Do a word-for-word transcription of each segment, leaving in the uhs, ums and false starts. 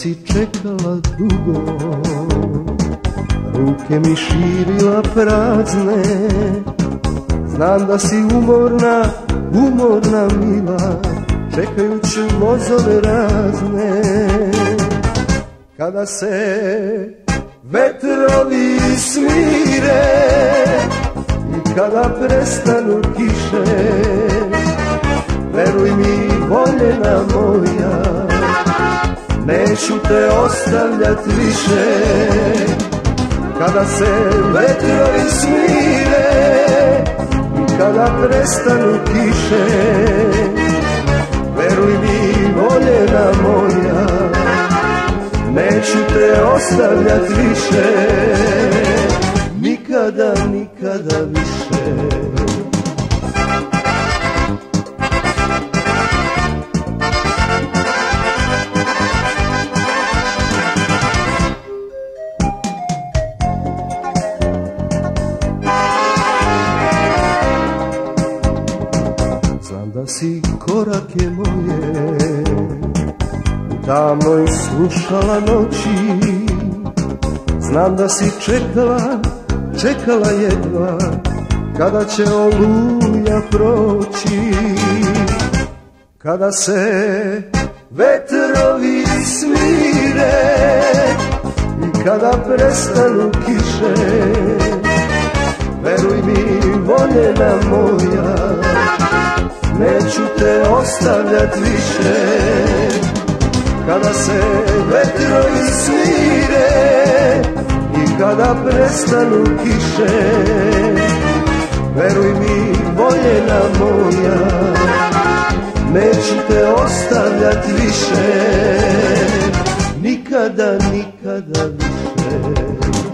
si čekala dugo, ruke mi širila prazne. Znam da si umorna, umorna mila, čekajući vozove razne. Kada se vetrovi smire i kada prestanu kiše, veruj mi voljena moja, neću te ostavljat više. Kada se vetrovi smire i kada prestanu kiše, veruj mi voljena moja, neću te ostavljat više. Nikada, nikada više. Znam da si korake moje u tamnoj slušala noći. Znam da si čekala, čekala jedva kada će oluja proći. Kada se vetrovi smire i kada prestanu kiše, veruj mi voljena moja, neću te ostavljat više. Kada se vetrovi smire i kada prestanu kiše, veruj mi voljena moja, neću te ostavljat više. Nikada, nikada više.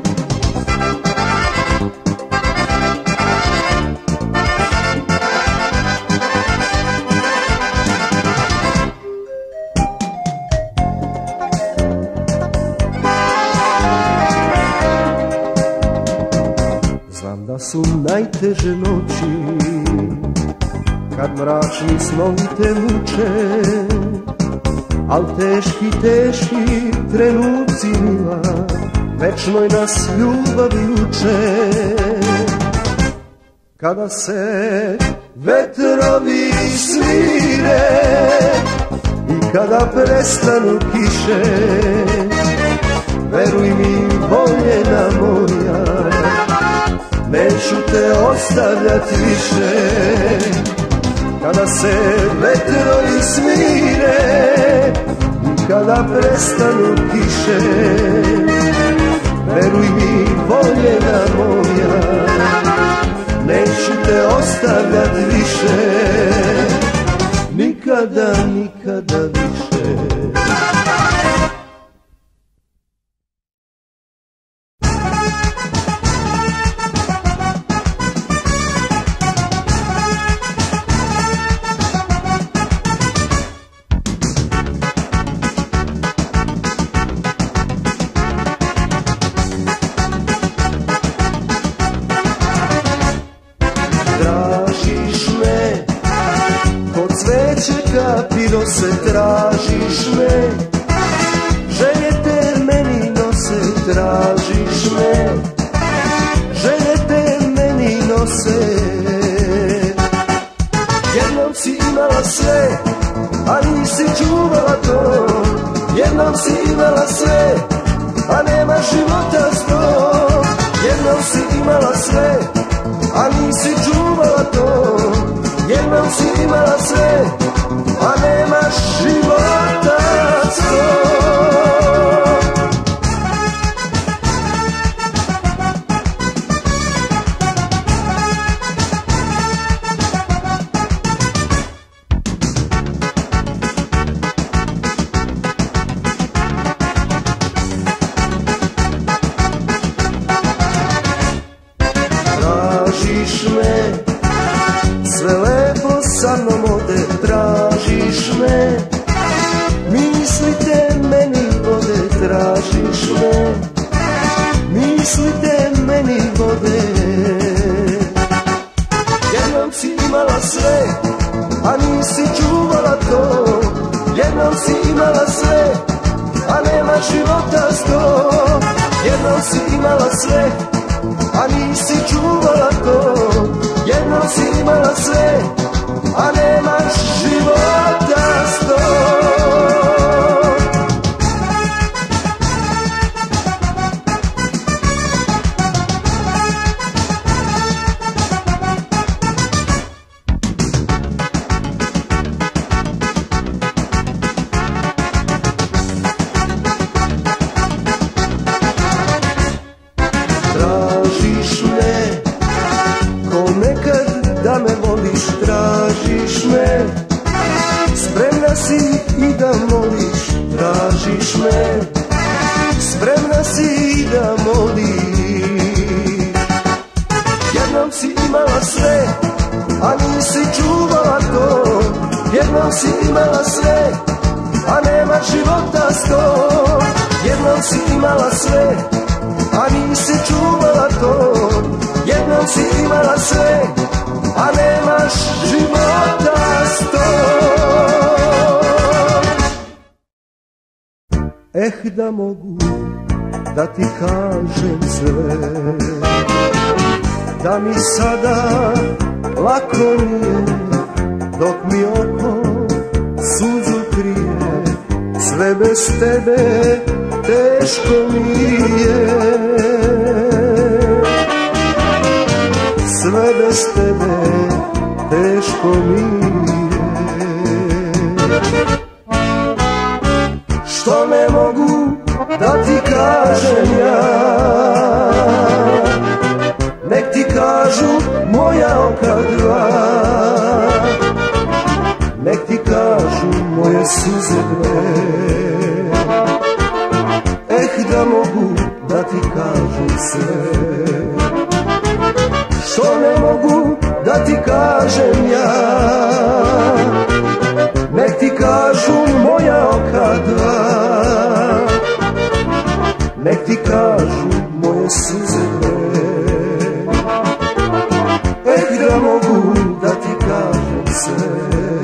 Znam da su najteže noći kad mračni snovi te muče, al teški, teški trenuci mila večnoj nas ljubavi uče. Kada se vetrovi svire i kada prestanu kiše, veruj mi voljena moja, neću te ostavljat više. Kada se vetrovi smire i kada prestanu kiše, veruj mi voljena moja, neću te ostavljat više. Nikada, nikada više. Kapiro se tražiš me, želje te meni nose, tražiš me, želje te meni nose. Jednom si imala sve, a nisi čuvala to, jednom si imala sve, a nema života s tom. Jednom si imala sve, a nisi čuvala to, jednom si imala sve, a nemaš života s tom. Tražiš me, sve lepo sa mnom ode, tražiš imala sve, a nisi čuvala to. Jednom si imala sve, a nemaš života sto. Tražiš me, ko nekad da me voliš, tražiš me, spremna si i da moliš, tražiš me, spremna si i da moliš. Jednom si imala sve, a nisi čuvala to. Jednom si imala sve, a nema života sto. Jednom si imala sve, a nisi čuvala to. Jednom si imala sve, a nemaš života sto. Eh, da mogu da ti kažem sve, da mi sada lako nije, dok mi oko suzu krije. Sve bez tebe teško mi je, sve bez tebe teško mi je. Što ne mogu da ti kažem ja, nek ti kažu moja oka dva, nek ti kažu moje suze dve. Eh, da mogu da ti kažem sve, što ne mogu da ti kažem ja, nek ti kažu moja oka dva, nek ti kažu moje suze dve. Eh, da mogu da ti kažem sve.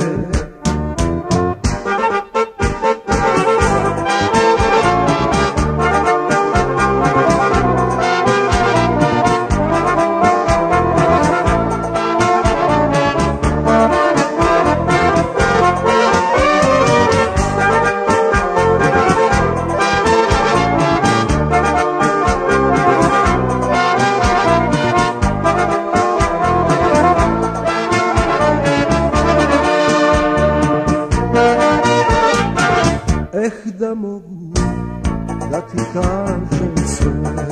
Eh, da mogu da ti kažem sve,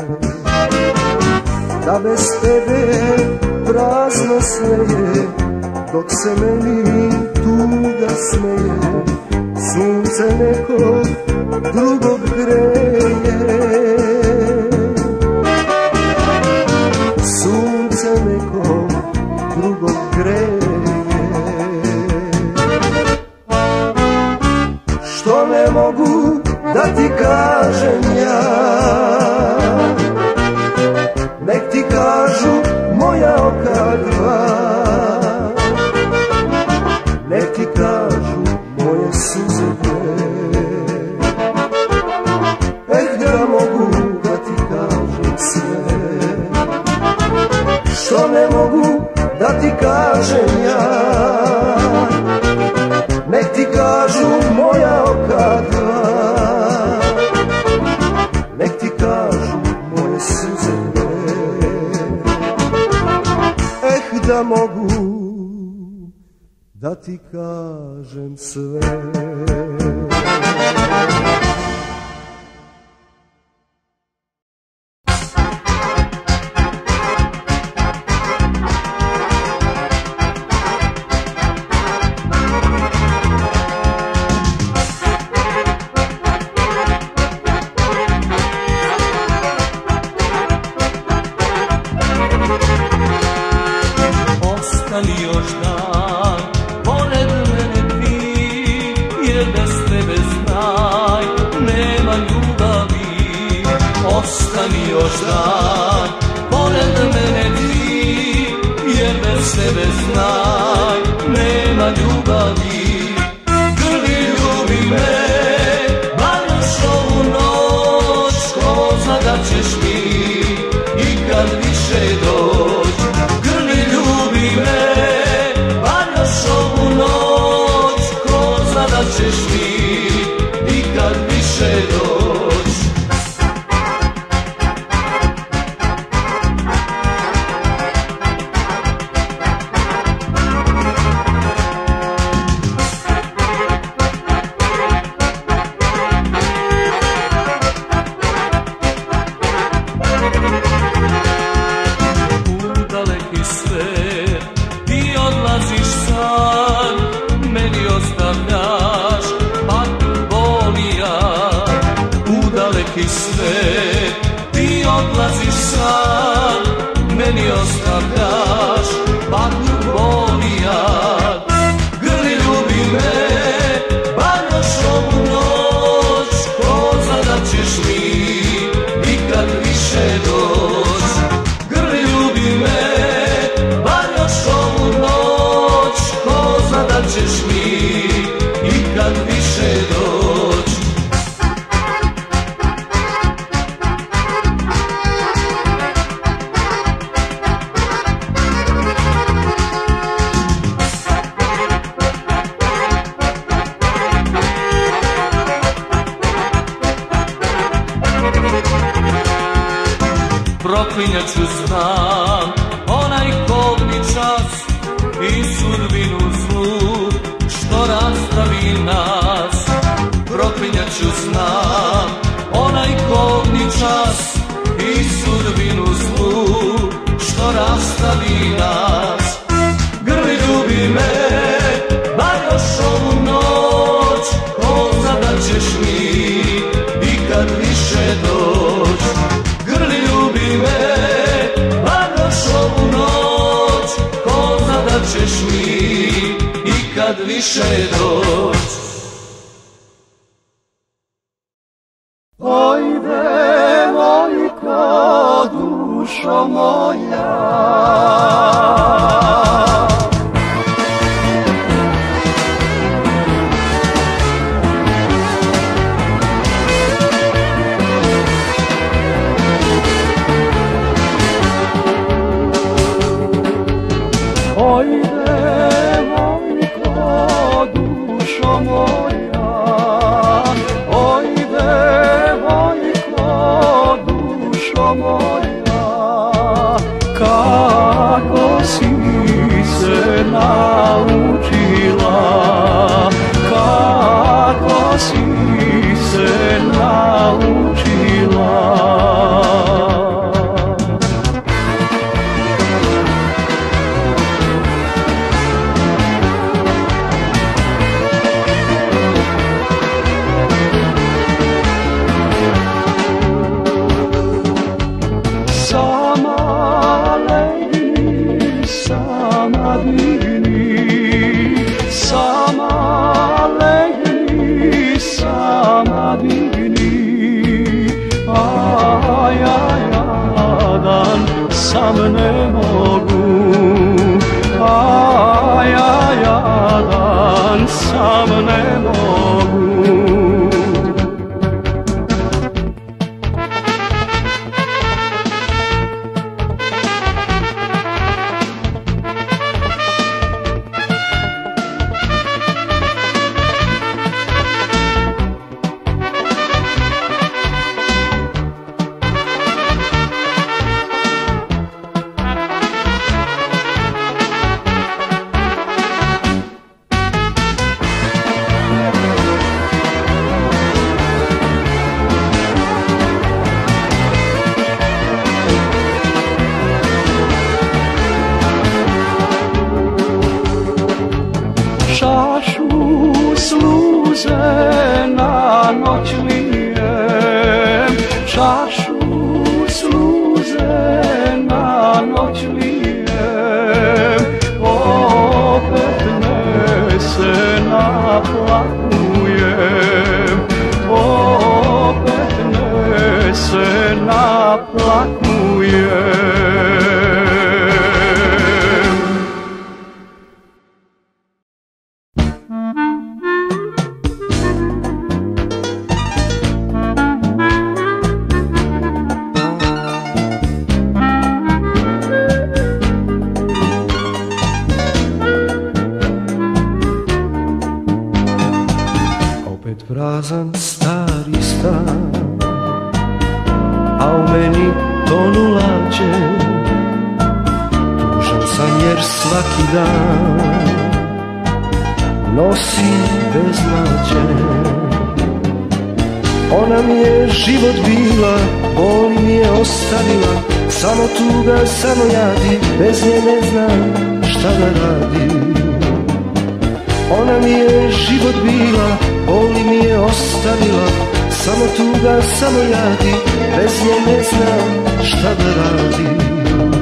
da bez tebe prazno sve je, dok se meni tuga smeje, sunce nekog drugog greje, sunce nekog drugog greje. Što ne mogu da ti kažem ja, nek ti kažu moja oka dva, nek ti kažu moje suze dve. Eh, da mogu da ti kažem sve, što ne mogu da ti kažem ja, nek ti kažu moja oka dva, nek ti kažu moje suze dve. Eh, da mogu da ti kažem sve. Ostani još dan, pored mene ti, jer bez tebe znaj, nema ljubavi. Ostani još dan, pored mene ti, jer bez tebe znaj, nema ljubavi. Grli, ljubi me, bar još ovu noć, ko zna da ćeš mi sve, ti odlaziš sam, meni ostavljaš patnju, bol i jad. U daleki svet, ti odlaziš sam, meni ostavljaš patnju, bol i jad. Grli, ljubi me, bar još ovu noć, ko zna da ćeš mi nikad više doć. Grli, ljubi me, bar još ovu noć, ko zna da ćeš mi nikad više doć. Proklinjat ću znam onaj kobni čas i sudbinu zlu što rastavi nas. Proklinjat ću znam onaj kobni čas i sudbinu zlu što rastavi nas. Grli, ljubi me, bar još ovu noć, ko zna da ćeš mi nikad više doć. Grli, ljubi me, bar još ovu noć, ko zna da ćeš mi nikad više doć. Ojde, mojko, dušo moja, ojde, mojko, dušo moja, ojde, mojko, dušo moja, kako si se naučila, kako si se naučila. Sam ne mogu, a ja jadan sam ne mogu. Čašu sluze na noć lijem, čašu sluze na noć lijem, opet ne se naplakujem, opet ne se naplakujem. Prazan stari stan, a u meni tonu lađe. Tužan sam jer svaki dan nosi beznađe. Ona mi je život bila, bol mi je ostavila, samo tuga, samo jadi, bez nje ne znam šta da radim. Ona mi je život bila, bol mi je ostavila, samo tuga, samo jadi, bez nje ne znam šta da radim.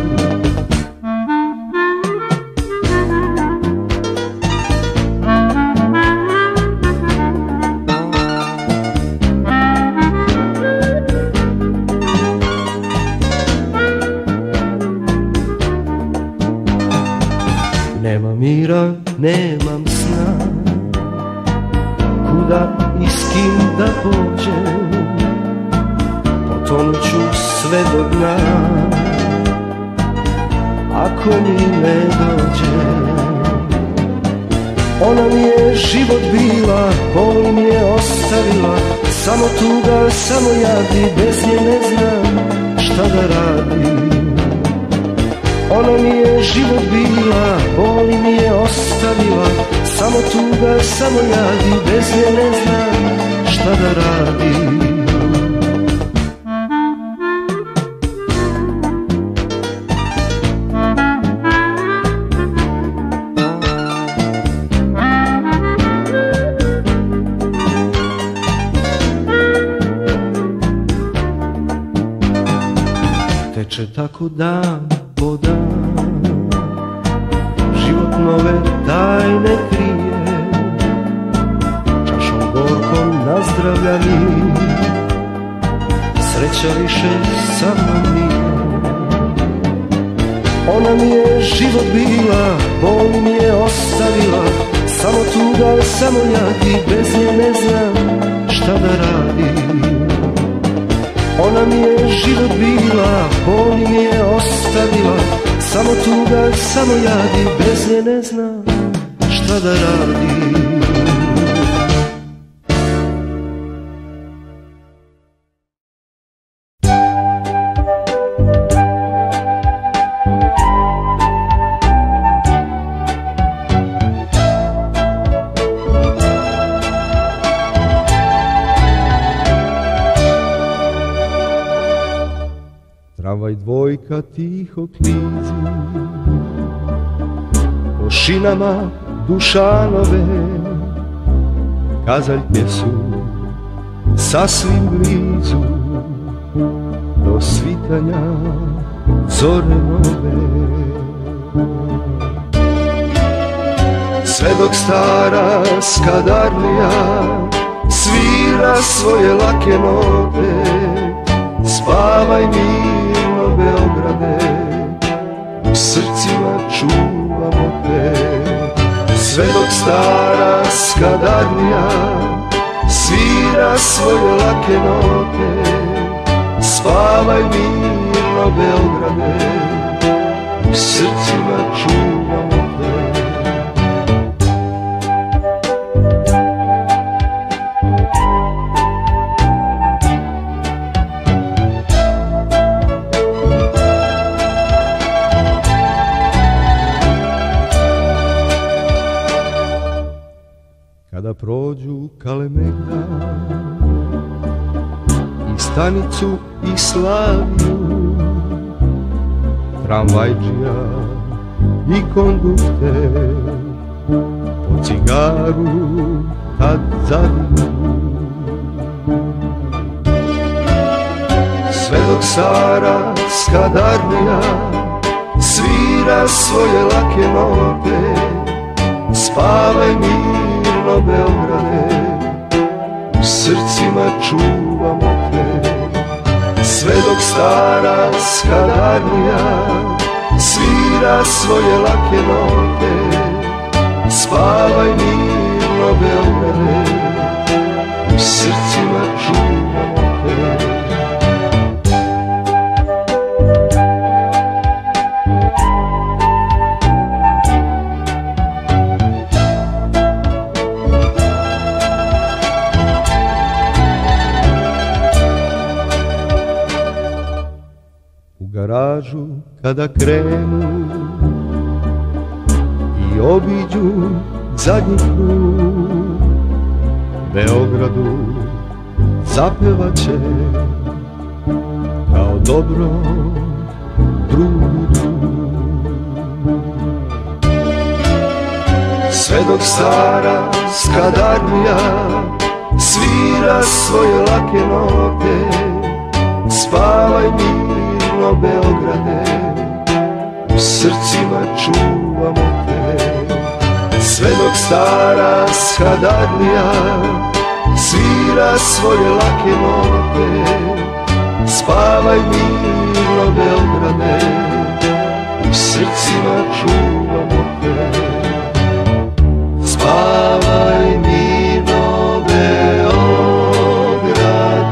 Nema mira, nemam sna, kuda i s kim da pođem, potonut ću sve do dna, ako mi ne dođe. Ona mi je život bila, bol mi je ostavila, samo tuga, samo jadi, bez nje ne znam šta da radim. Ona mi je život bila, bol mi je ostavila, samo tuga, samo jadi, bez nje ne znam šta da radim. Teče tako dan po dan, život nove tajne krije, čašom gorkom nazdravlja mi, sreća više sa mnom nije. Ona mi je život bila, bol mi je ostavila, samo tuga, samo jadi, bez nje ne znam šta da radim. Ona mi je život bila, bol mi je ostavila, samo tuga, samo jadi, bez nje ne znam šta da radim. Tramvaj dvojka tiho klizi po šinama Dušanove, kazaljke su sasvim blizu do svitanja zore nove. Sve dok stara skadarlija svira svoje lake note, spavaj mirno Beograde, u srcima čuvamo te. Sve dok stara skadarlija svira svoje lake note, spavaj mirno Beograde, u srcima čuvamo te. Kada prođu Kalemegdan i stanicu i Slaviju, tramvajđija i kondukter po cigaru tad zaviju. Sve dok stara skadarlija svira svoje lake note, spavaj mirno Beograde, u srcima čuvamo te. Sve dok stara skadarlija svira svoje lake note, spavaj mirno Beograde, u srcima čuvamo te. Garažu kada krenu i obiđu zadnji krug, Beogradu zapevaće kao dobro drugu. Sve dok stara skadarnija svira svoje lake note, spavaj mirno Beograde, u srcima čuvamo te. Sve dok stara skadarnija svira svoje lake note, spavaj mirno Beograde, u srcima čuvamo te. Spavaj mirno Beograde.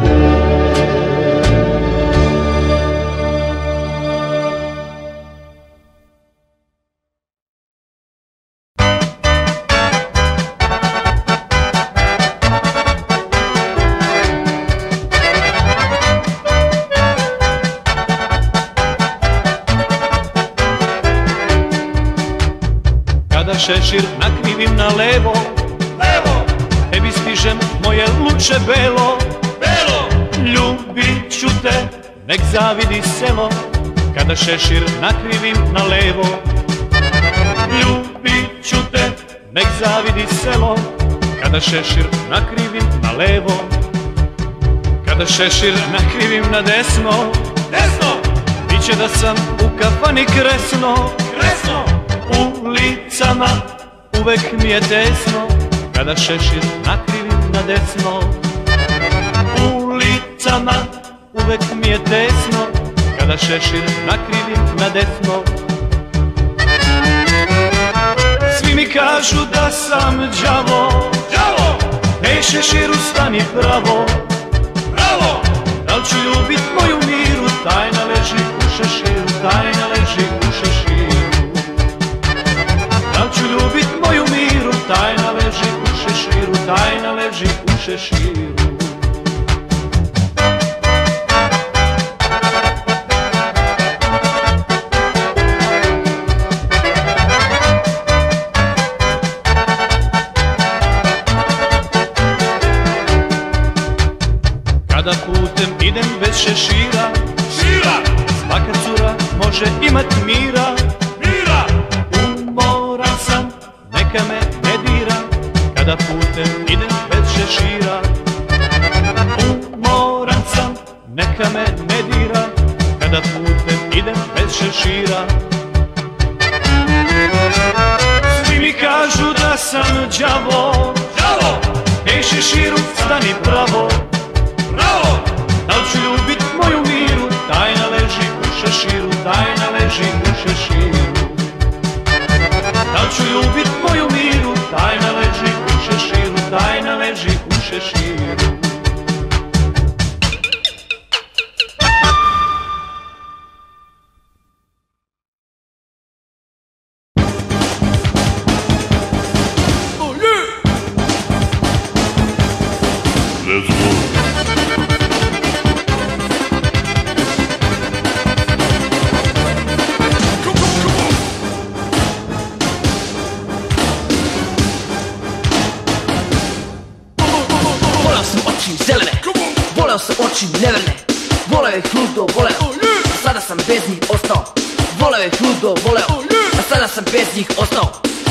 Šešir nakrivim na levo, levo, tebi stižem moje luče belo, belo, ljubit ću te, nek zavidi selo, kada šešir nakrivim na levo. Ljubit ću te, nek zavidi selo, kada šešir nakrivim na levo. Kada šešir nakrivim na desno, desno, biće da sam u kafani kresno, kresno. Ulicama uvek mi je tesno, kada šešir nakrivim na desno. Ulicama uvek mi je tesno, kada šešir nakrivim na desno. Svi mi kažu da sam đavo, đavo, ej šeširu stani pravo, pravo. Da li ću ljubit moju miru, tajna leži u šeširu, tajna leži u šeširu. Da li ću ljubit moju miru, tajna leži u šeširu, tajna leži u šeširu. Kada putem idem bez šešira, šira, svaka cura može imat mira, mira. Umoran sam, neka me ne dira, kada putem idem bez šešira. Umoran sam, neka me ne dira, kada putem idem bez šešira. Svi mi kažu da sam đavo, đavo, ej šeširu stani pravo, bravo. Da li ću ljubit moju miru, tajna leži u šeširu, tajna leži u šeširu. Da li ću ljubit moju miru, tajna leži u šeširu, tajna leži u šeširu. Neverne, voleo je hludo, voleo, a sada sam bez njih ostao. Voleo je hludo, voleo, a sada sam bez njih ostao.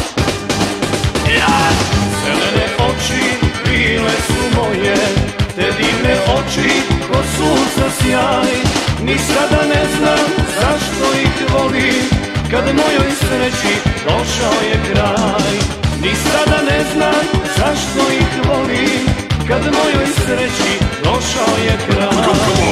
Zelene oči bile su moje, te divne oči ko sunca sjaj. Ni sada ne znam zašto ih volim, kad mojoj sreći došao je kraj. Ni sada ne znam zašto ih volim, kad mojoj sreći došao je kraj.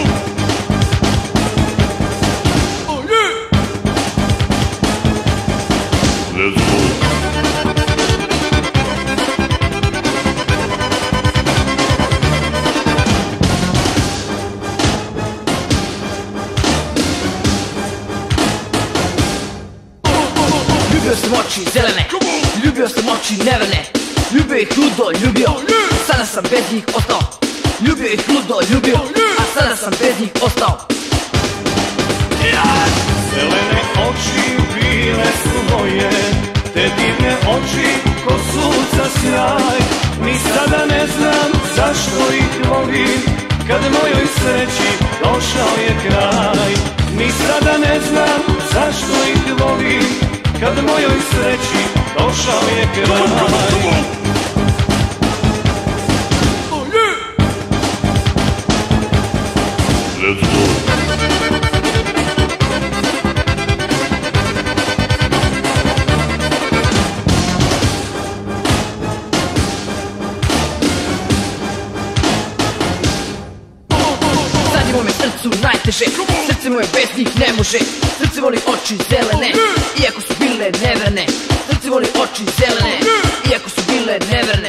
Ljubio sam oči zelene, ljubio sam oči neverne, ljubio ih ludo, ljubio, sada sam bez njih ostao. Ljubio ih ludo, ljubio, a sada sam bez njih ostao. Zelene oči bile su moje, te divne oči ko sunca sjaj. Ni sada ne znam zašto ih volim, kad mojoj sreći došao je kraj. Ni sada ne znam zašto ih volim, kad mojoj sreći došao je kraj. Let's go. Sad je mome srcu najteže, srce moje bez njih ne može. Srce voli oči zelene, iako su bile neverne. Srce voli oči zelene, iako su bile neverne.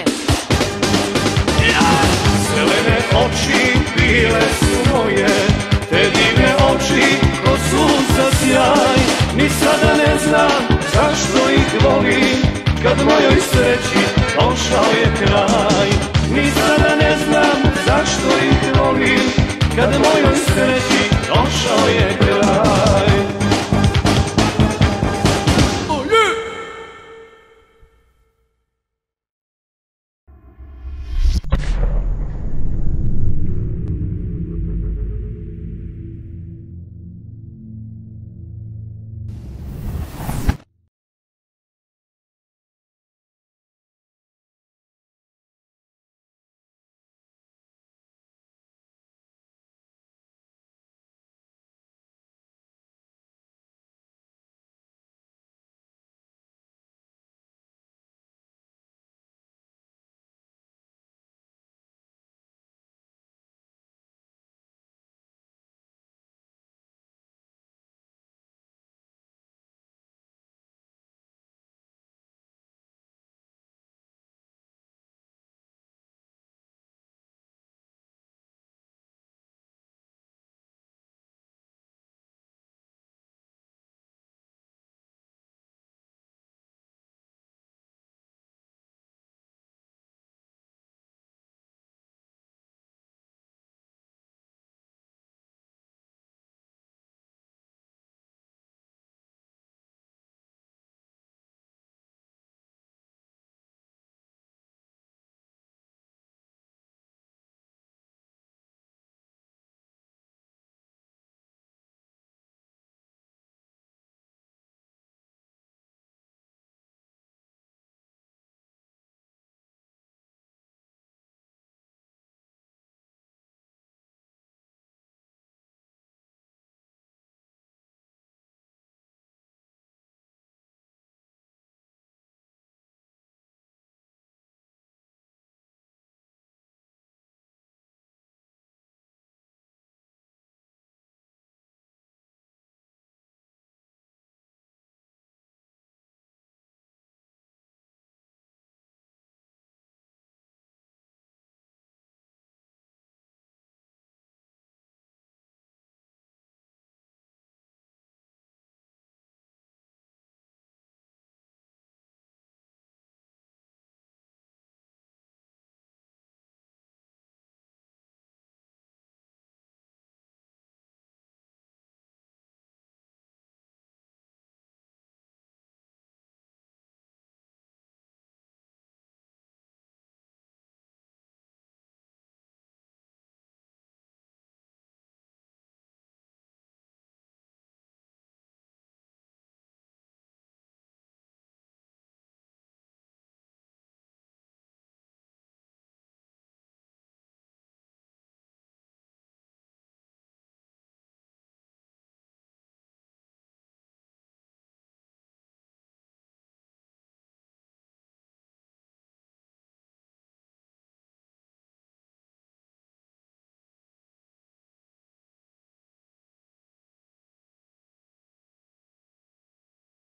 Zelene oči bile su moje, te divne oči ko su za sjaj. Ni sada ne znam zašto ih volim, kad mojoj sreći došao je kraj. Ni sada ne znam zašto ih volim, kad mojoj sreći došao je kraj.